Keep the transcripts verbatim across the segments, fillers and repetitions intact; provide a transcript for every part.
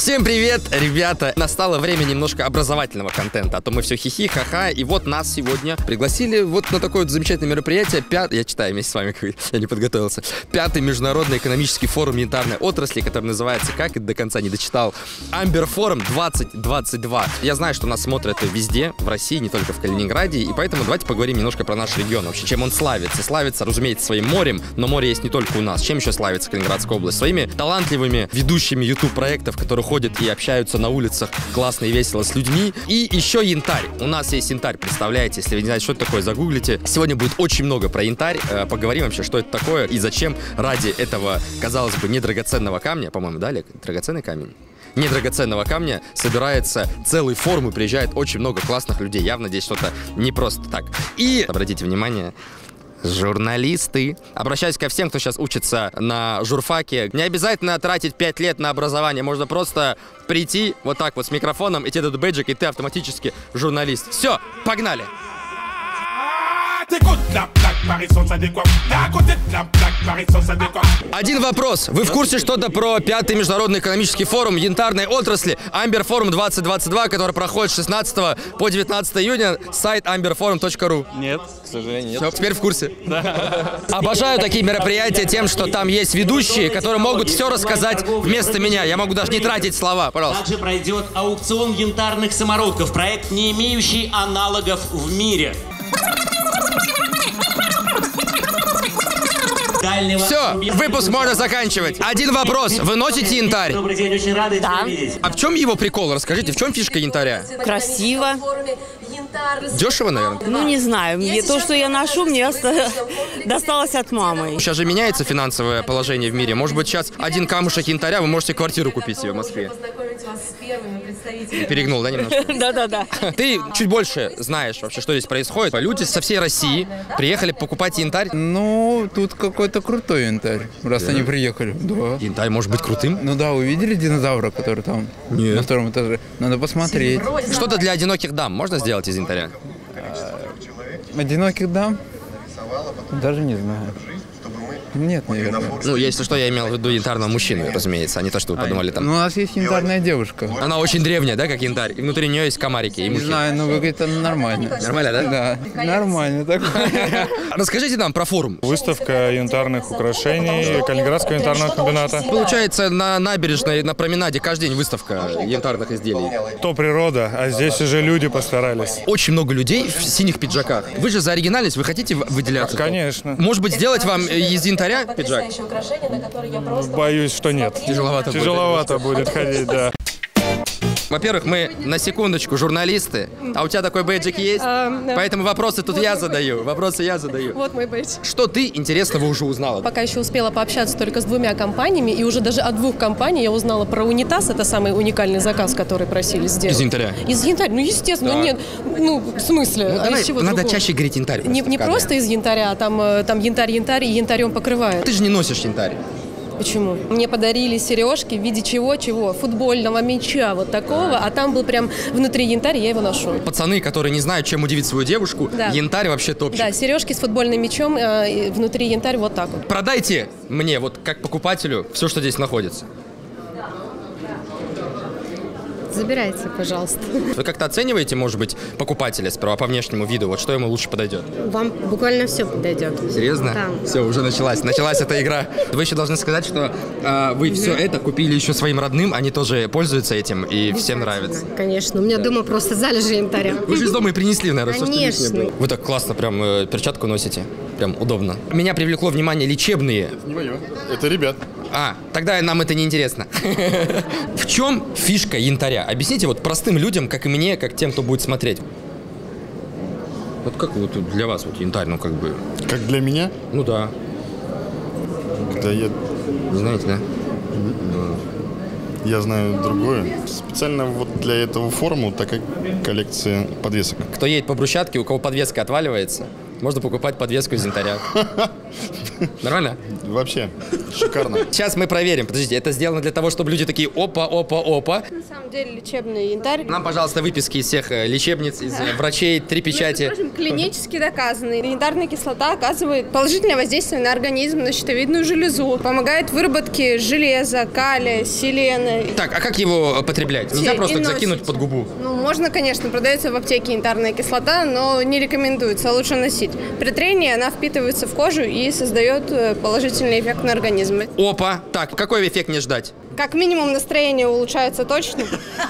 Всем привет, ребята! Настало время немножко образовательного контента, а то мы все хихи, ха-ха, и вот нас сегодня пригласили вот на такое вот замечательное мероприятие. Пят... Я читаю вместе с вами, я не подготовился. Пятый международный экономический форум янтарной отрасли, который называется, как и до конца не дочитал, Амбер Форум двадцать двадцать два. Я знаю, что нас смотрят везде, в России, не только в Калининграде, и поэтому давайте поговорим немножко про наш регион вообще, чем он славится. Славится, разумеется, своим морем, но море есть не только у нас. Чем еще славится Калининградская область? Своими талантливыми ведущими YouTube-проектов, которые ходят и общаются на улицах классно и весело с людьми. И еще янтарь. У нас есть янтарь, представляете? Если вы не знаете, что это такое, загуглите. Сегодня будет очень много про янтарь. Поговорим вообще, что это такое и зачем ради этого, казалось бы, недрагоценного камня, по-моему, да, Олег? Драгоценный камень? Недрагоценного камня собирается целый форум и приезжает очень много классных людей. Явно здесь что-то не просто так. И, обратите внимание, журналисты. Обращаюсь ко всем, кто сейчас учится на журфаке. Не обязательно тратить пять лет на образование. Можно просто прийти вот так вот с микрофоном, и тебе дадут бейджик, и ты автоматически журналист. Все, погнали! Один вопрос. Вы в курсе что-то про пятый международный экономический форум янтарной отрасли Амбер Форум двадцать двадцать два, который проходит с шестнадцатого по девятнадцатое июня, сайт амбер форум точка ру? Нет, к сожалению, нет. Все, теперь в курсе. Да. Обожаю такие мероприятия тем, что там есть ведущие, которые могут все рассказать вместо меня. Я могу даже не тратить слова, пожалуйста. Также пройдет аукцион янтарных самородков, проект, не имеющий аналогов в мире. Все, выпуск можно заканчивать. Один вопрос. Вы носите янтарь? Добрый день, очень рады Да. тебя видеть. А в чем его прикол? Расскажите, в чем фишка янтаря? Красиво. Дешево, наверное? Ну, не знаю. Мне то, что я ношу, мне оста- досталось от мамы. Сейчас же меняется финансовое положение в мире. Может быть, сейчас один камушек янтаря, вы можете квартиру купить себе в Москве. Перегнул, да, немножко? Да-да-да. Ты чуть больше знаешь вообще, что здесь происходит. Люди со всей России приехали покупать янтарь. Ну, тут какой-то крутой янтарь, раз они приехали. Да. Янтарь может быть крутым? Ну да, увидели динозавра, который там Нет. на втором этаже? Надо посмотреть. Что-то для одиноких дам можно сделать из янтаря? Одиноких дам? Даже не знаю. Нет, наверное. Ну, если что, я имел в виду янтарного мужчину, разумеется, а не то, что вы подумали там. Ну, у нас есть янтарная девушка. Она очень древняя, да, как янтарь? И внутри нее есть комарики и Не мухи. знаю, но выглядит она нормально. Нормально, да? Да, нормально такое. Расскажите нам про форум. Выставка янтарных украшений Калининградского янтарного комбината. Получается, на набережной, на променаде каждый день выставка янтарных изделий. То природа, а здесь уже люди постарались. Очень много людей в синих пиджаках. Вы же за оригинальность, вы хотите выделяться? Конечно. Может быть, сделать вам из янтаря пиджак? Боюсь, что нет. Тяжеловато будет. Тяжеловато будет ходить, да. Во-первых, мы на секундочку журналисты, а у тебя такой бейджик есть? А, да. Поэтому вопросы тут я задаю, вопросы я задаю. Вот мой бейдж. Что ты интересного уже узнала? Пока еще успела пообщаться только с двумя компаниями, и уже даже от двух компаний я узнала про унитаз. Это самый уникальный заказ, который просили сделать. Из янтаря? Из янтаря. Ну, естественно, ну, нет. Ну, в смысле? Ну, а давай, из чего надо другого? чаще говорить янтарь. Не, не в кадре. просто из янтаря, а там, э, там янтарь-янтарь, и янтарем покрывают. Ты же не носишь янтарь. Почему? Мне подарили сережки в виде чего-чего? Футбольного мяча вот такого, а там был прям внутри янтарь, я его ношу. Пацаны, которые не знают, чем удивить свою девушку, Да. янтарь вообще топчик. Да, сережки с футбольным мячом, э, и внутри янтарь вот так вот. Продайте мне, вот как покупателю, все, что здесь находится. Забирайте, пожалуйста. Вы как-то оцениваете, может быть, покупателя сперва по внешнему виду? Вот что ему лучше подойдет? Вам буквально все подойдет. Серьезно? Да. Все, уже началась. Началась эта игра. Вы еще должны сказать, что э, вы все это купили еще своим родным, они тоже пользуются этим, и всем нравится. Конечно. У меня дома просто залежи янтаря. Вы же из дома и принесли, наверное, все, что Конечно. лишнее было. Вы так классно прям э, перчатку носите. Прям удобно. Меня привлекло внимание лечебные. Не мое. Это ребят. А, тогда нам это не интересно. В чем фишка янтаря? Объясните вот простым людям, как и мне, как тем, кто будет смотреть. Вот как вот для вас вот янтарь, ну как бы... Как для меня? Ну да. Да я, Не знаете, да? я знаю другое. Специально вот для этого форума такая коллекция подвесок. Кто едет по брусчатке, у кого подвеска отваливается, можно покупать подвеску из янтаря. Нормально? Вообще, шикарно. Сейчас мы проверим. Подождите, это сделано для того, чтобы люди такие опа, опа, опа. На самом деле лечебный янтарь. Нам, пожалуйста, выписки из всех э, лечебниц, из э, врачей, три печати. Между прочим, клинически доказано. Янтарная кислота оказывает положительное воздействие на организм, на щитовидную железу. Помогает в выработке железа, калия, селена. Так, а как его потреблять? Нельзя И просто носите. закинуть под губу? Ну, можно, конечно, продается в аптеке янтарная кислота, но не рекомендуется, лучше носить. При трении она впитывается в кожу и создает э, положительный эффект на организм. Опа. Так, какой эффект не ждать? Как минимум настроение улучшается точно.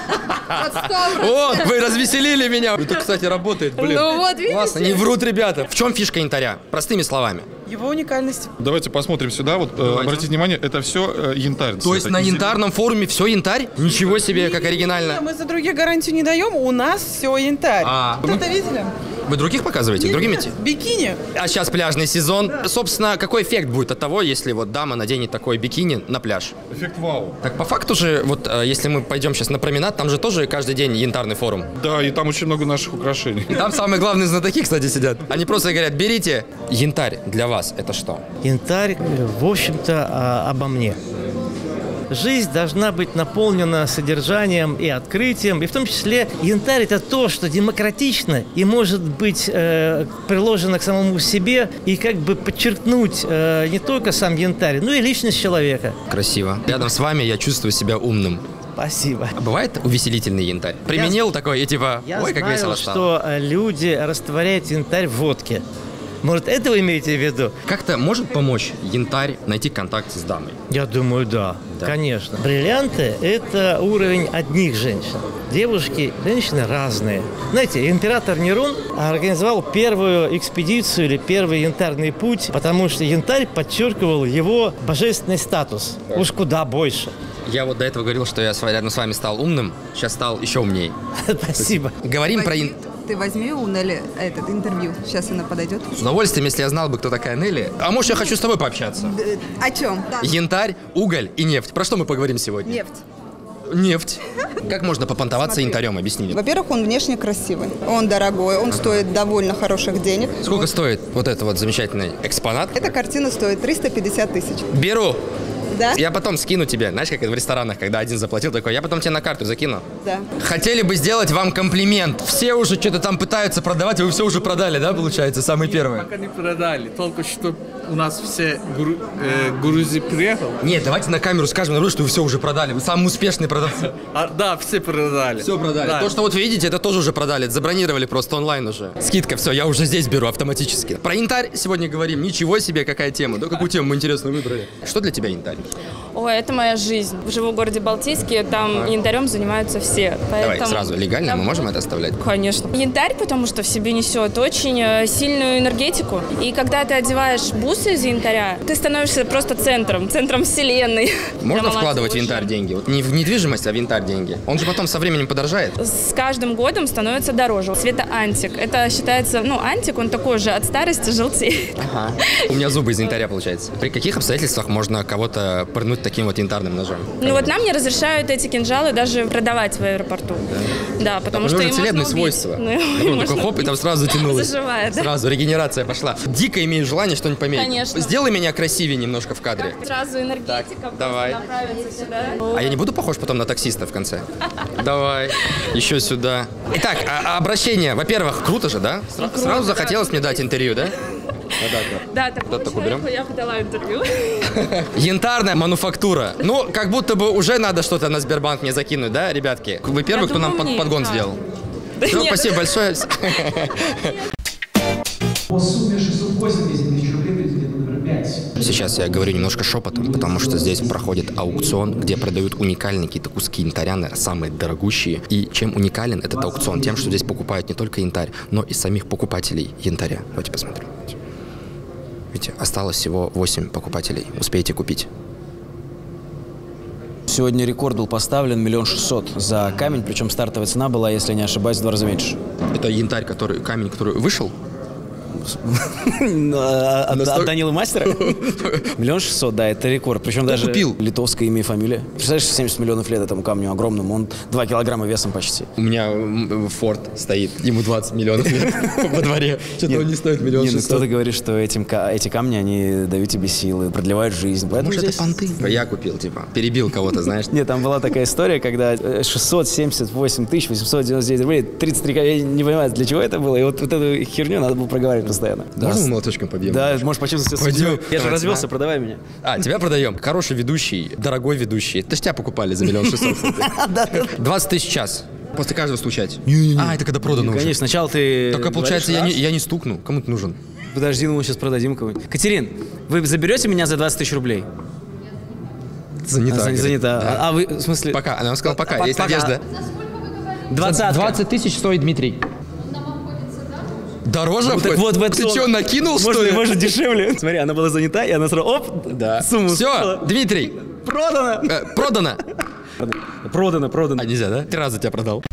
Вот, вы развеселили меня. Это, кстати, работает, блин. Ну вот, видите? Классно, не врут ребята. В чем фишка янтаря? Простыми словами. Его уникальность. Давайте посмотрим сюда. Вот э, обратите внимание, это все э, янтарь. То есть на янтарном форуме все янтарь? Ничего себе, как оригинально. Мы за других гарантию не даем, у нас все янтарь. А. Кто-то видели? Вы других показываете? Нет, Другим нет, идти? бикини. А сейчас пляжный сезон. Да. Собственно, какой эффект будет от того, если вот дама наденет такой бикини на пляж? Эффект вау. Так по факту же, вот э, если мы пойдем сейчас на променад, там же тоже каждый день янтарный форум. Да, и там очень много наших украшений. И там самые главные знатоки, кстати, сидят. Они просто говорят, берите. Янтарь для вас это что? Янтарь, в общем-то, обо мне. Жизнь должна быть наполнена содержанием и открытием, и в том числе янтарь – это то, что демократично и может быть э, приложено к самому себе и как бы подчеркнуть э, не только сам янтарь, но и личность человека. Красиво. Рядом с вами я чувствую себя умным. Спасибо. А бывает увеселительный янтарь? Применил я, такой и типа, я ой, как знаю, весело стало. что люди растворяют янтарь в водке. Может, это вы имеете в виду? Как-то может помочь янтарь найти контакт с дамой? Я думаю, да, да. Конечно. Бриллианты – это уровень одних женщин. Девушки, женщины разные. Знаете, император Нерон организовал первую экспедицию или первый янтарный путь, потому что янтарь подчеркивал его божественный статус. Да. Уж куда больше. Я вот до этого говорил, что я рядом с вами стал умным, сейчас стал еще умней. Спасибо. Говорим про янтарь. Ты возьми у Нелли этот интервью. Сейчас она подойдет. С удовольствием, если я знал бы, кто такая Нелли. А может, я хочу с тобой пообщаться? О чем? Да. Янтарь, уголь и нефть. Про что мы поговорим сегодня? Нефть. Нефть. Как можно попонтоваться Смотри. янтарем? Объясни. Во-первых, он внешне красивый. Он дорогой, он ага. стоит довольно хороших денег. Сколько вот. стоит вот этот вот замечательный экспонат? Эта картина стоит триста пятьдесят тысяч. Беру. Да? Я потом скину тебе, знаешь, как в ресторанах, когда один заплатил, такой, я потом тебе на карту закину. Да. Хотели бы сделать вам комплимент. Все уже что-то там пытаются продавать, вы все уже продали, да, получается, самый первый? Пока не продали, только что у нас все гру... э, Грузии приехал. Нет, давайте на камеру скажем, народ, что вы все уже продали, вы самый успешный продавцы. А, да, все продали. Все продали. Да. То, что вот вы видите, это тоже уже продали, это забронировали просто онлайн уже. Скидка, все, я уже здесь беру автоматически. Про янтарь сегодня говорим, ничего себе, какая тема, да, какую тему мы интересную выбрали. Что для тебя янтарь? Ой, это моя жизнь. Живу в городе Балтийске, там а. янтарем занимаются все. Поэтому... Давай сразу, легально там... мы можем это оставлять? Конечно. Янтарь, потому что в себе несет очень сильную энергетику. И когда ты одеваешь бусы из янтаря, ты становишься просто центром, центром вселенной. Можно вкладывать в янтарь деньги? Вот не в недвижимость, а в янтарь деньги. Он же потом со временем подорожает. С каждым годом становится дороже. Цвета антик. Это считается, ну, антик, он такой же от старости желтеет. Ага. У меня зубы из янтаря, получается. При каких обстоятельствах можно кого-то пырнуть таким вот янтарным ножом? Ну вот нам не разрешают эти кинжалы даже продавать в аэропорту. Да, да потому что им целебные можно свойства. Ну, такой хоп, и там сразу затянулось. Заживает, да? Сразу регенерация пошла. Дико имею желание что-нибудь померить. Конечно. Сделай меня красивее немножко в кадре. Сразу энергетика давай. направится сюда. А я не буду похож потом на таксиста в конце? Давай. Еще сюда. Итак, а, а обращение. Во-первых, круто же, да? Сра- круто, сразу да, захотелось мне дать интервью, да? Да, такому человеку я бы дала интервью. Янтарная мануфактура. Ну, как будто бы уже надо что-то на Сбербанк мне закинуть, да, ребятки? Вы первый, кто нам под, подгон сделал. Все, спасибо большое. Сейчас я говорю немножко шепотом, потому что здесь проходит аукцион, где продают уникальные какие-то куски янтаря, самые дорогущие. И чем уникален этот аукцион? Тем, что здесь покупают не только янтарь, но и самих покупателей янтаря. Давайте посмотрим. Видите, осталось всего восемь покупателей. Успеете купить. Сегодня рекорд был поставлен миллион шестьсот за камень, причем стартовая цена была, если не ошибаюсь, в два раза меньше. Это янтарь, который камень, который вышел? от Данилы Мастера. Миллион шестьсот, да, это рекорд. Причем даже купил? литовское имя и фамилия. Представляешь, семьдесят миллионов лет этому камню огромному. Он два килограмма весом почти. У меня Форд стоит, ему двадцать миллионов лет во дворе. Что-то он не стоит миллион шестьсот. Кто-то говорит, что этим, эти камни, они дают тебе силы, продлевают жизнь. Поэтому Может, здесь... это понты? Я купил, типа, перебил кого-то, знаешь. Нет, там была такая история, когда шестьсот семьдесят восемь тысяч восемьсот девяносто девять рублей, тридцать три, я не понимаю, для чего это было. И вот, вот эту херню надо было проговаривать постоянно. Можно мы молоточком побьем? Да, можешь почувствовать себя судьей. Я же развелся, продавай меня. А, тебя продаем. Хороший ведущий, дорогой ведущий. Это ж тебя покупали за миллион шестьсот. двадцать тысяч в час. После каждого стучать. А, это когда продано уже. Конечно, сначала ты... Только получается, я не, я не стукну. Кому ты нужен? Подожди, ну мы сейчас продадим кого-нибудь. Катерин, вы заберете меня за двадцать тысяч рублей? Занята. А, занята. Да. А, а вы, в смысле... Пока. Она сказала пока. По- Есть пока. надежда. Двадцатка. двадцать тысяч стоит Дмитрий. Дороже? Ну, так вот, в Ты что, накинул, можно, что ли? Может, дешевле. Смотри, она была занята, и она сразу, оп, да. сумму Все, сказала. Дмитрий. Продано. Э, продано. Продано, продано. А нельзя, да? Три раза тебя продал.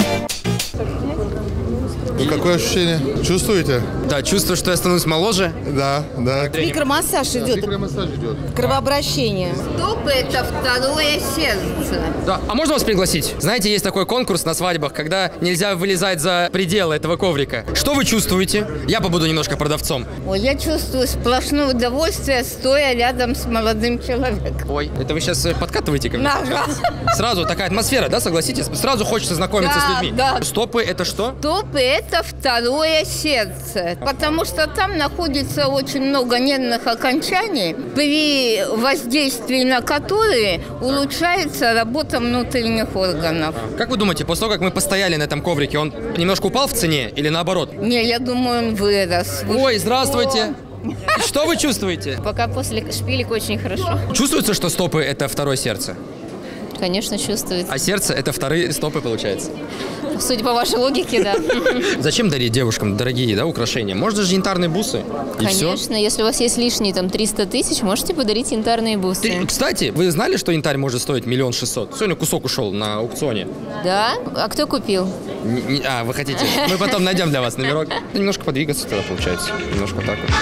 Ну, какое ощущение? Чувствуете? Да, чувствую, что я становлюсь моложе. Да, да. Микромассаж идет. Микромассаж идет. Кровообращение. Стопы – это второе сердце. Да. А можно вас пригласить? Знаете, есть такой конкурс на свадьбах, когда нельзя вылезать за пределы этого коврика. Что вы чувствуете? Я побуду немножко продавцом. Ой, я чувствую сплошное удовольствие, стоя рядом с молодым человеком. Ой, это вы сейчас подкатываете ко мне? Ага. Сразу такая атмосфера, да, согласитесь? Сразу хочется знакомиться Да, с людьми. да. Стопы это что? Стопы – это второе сердце, потому что там находится очень много нервных окончаний, при воздействии на которые улучшается работа внутренних органов. Как вы думаете, после того, как мы постояли на этом коврике, он немножко упал в цене или наоборот? Не, я думаю, он вырос. Ой, здравствуйте! Что вы чувствуете? Пока после шпилек очень хорошо. Чувствуется, что стопы это второе сердце? Конечно, чувствуется. А сердце это вторые стопы, получается? Судя по вашей логике, да. Зачем дарить девушкам дорогие, да, украшения? Можно же янтарные бусы. И Конечно, все. если у вас есть лишние там триста тысяч, можете подарить янтарные бусы. Ты, кстати, вы знали, что янтарь может стоить миллион шестьсот? Сегодня кусок ушел на аукционе. Да? А кто купил? Не, не, а, вы хотите? Мы потом найдем для вас номерок. Немножко подвигаться тогда получается. Немножко так вот.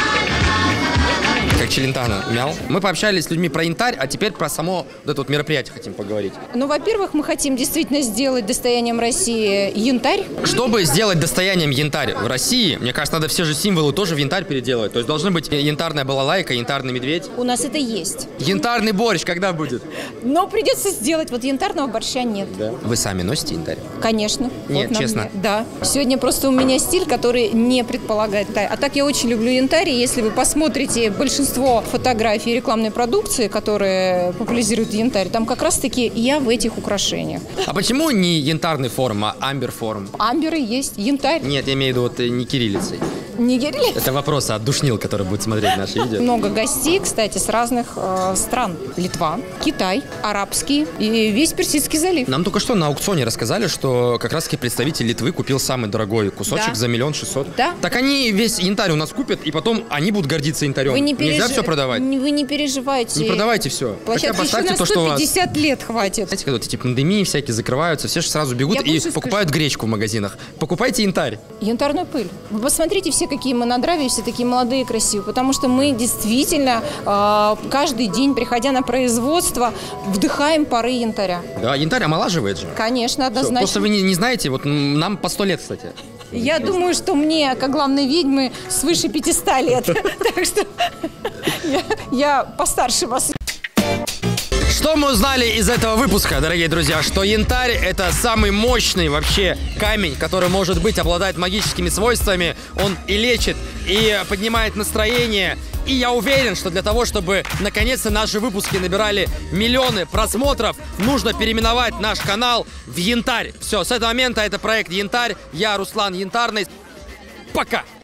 Как Челентано мял. Мы пообщались с людьми про янтарь, а теперь про само вот это вот мероприятие хотим поговорить. Ну, во-первых, мы хотим действительно сделать достоянием России янтарь. Чтобы сделать достоянием янтарь в России, мне кажется, надо все же символы тоже в янтарь переделывать. То есть должны быть янтарная балалайка, янтарный медведь. У нас это есть. Янтарный борщ когда будет? Но придется сделать. Вот янтарного борща нет. Да. Вы сами носите янтарь? Конечно. Нет, вот честно? Да. Сегодня просто у меня стиль, который не предполагает янтарь. А так я очень люблю янтарь. И если вы посмотрите большинство фотографий рекламной продукции, которые популяризируют янтарь, там как раз-таки я в этих украшениях. А почему не янтарный форм, а амбер форм? Амберы есть, янтарь. Нет, я имею в виду вот не кириллицей. Не кириллицей? Это вопрос от душнил, который будет смотреть наши видео. Много гостей, кстати, с разных э, стран. Литва, Китай, арабский и весь Персидский залив. Нам только что на аукционе рассказали, что как раз-таки представитель Литвы купил самый дорогой кусочек Да. за миллион шестьсот. Да. Так они весь янтарь у нас купят, и потом они будут гордиться янтарем. Вы не Нельзя переж- все продавать. Вы не переживайте. Не продавайте все. Хотя Площадка еще поставьте на то, что у сто вас. пятьдесят лет хватит. Знаете, когда вот эти пандемии всякие закрываются, все же сразу бегут Я и больше покупают гречку в магазинах. Покупайте янтарь. Янтарную пыль. Вы посмотрите все, какие мы на драйве, все такие молодые и красивые, потому что мы действительно э, каждый день, приходя на производство, вдыхаем пары янтаря. Да, янтарь омолаживает же. Конечно, Всё, однозначно. Просто вы не, не знаете, вот м, нам по сто лет, кстати. Я думаю, что мне, как главной ведьмы, свыше пятисот лет. Так что я- я постарше вас. Что мы узнали из этого выпуска, дорогие друзья? Что янтарь – это самый мощный вообще камень, который, может быть, обладает магическими свойствами. Он и лечит, и поднимает настроение. И я уверен, что для того, чтобы наконец-то наши выпуски набирали миллионы просмотров, нужно переименовать наш канал в Янтарь. Все, с этого момента это проект Янтарь. Я Руслан Янтарный. Пока!